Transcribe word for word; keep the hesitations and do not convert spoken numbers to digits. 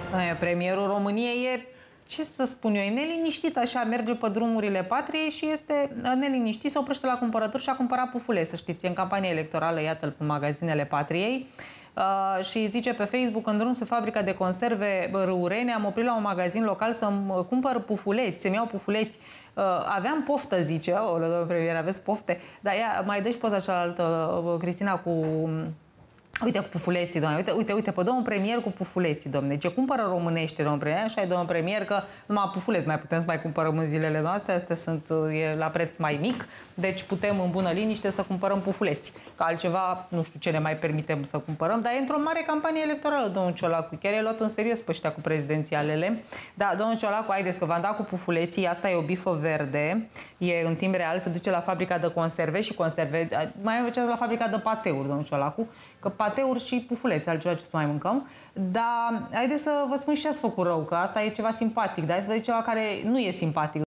Premierul României e, ce să spun eu, e neliniștit, așa, merge pe drumurile patriei și este neliniștit, se oprește la cumpărături și a cumpărat pufule, să știți, e în campanie electorală, iată-l pe magazinele patriei. Uh, și zice pe Facebook: în drum spre fabrica de conserve Râurene, am oprit la un magazin local să-mi cumpăr pufuleți, să-mi iau pufuleți. Uh, aveam poftă, zice. O, domnul premier, aveți pofte? Dar ia, mai dă și poza cealaltă, Cristina, cu... Uite, cu pufuleții, doamne. Uite, uite, uite, pe domnul premier cu pufuleții, domne. Ce cumpără românește, domnul premier? Așa e, domnul premier, că numai pufuleți mai putem să mai cumpărăm în zilele noastre. Astea sunt e la preț mai mic, deci putem în bună liniște să cumpărăm pufuleți. Că altceva, nu știu ce ne mai permitem să cumpărăm, dar e într-o mare campanie electorală, domnul Ciolacu. Chiar e luat în serios pe ăștia cu prezidențialele. Da, domnul Ciolacu, haideți că v-am dat cu pufuleții, asta e o bifă verde, e în timp real, se duce la fabrica de conserve și conserve, mai mergeți la fabrica de pateuri, domnul Ciolacu, că pateuri și pufuleți, altceva ce să mai mâncăm. Dar haideți să vă spun și ce ați făcut rău, că asta e ceva simpatic, dar hai să vă zic ceva care nu e simpatic.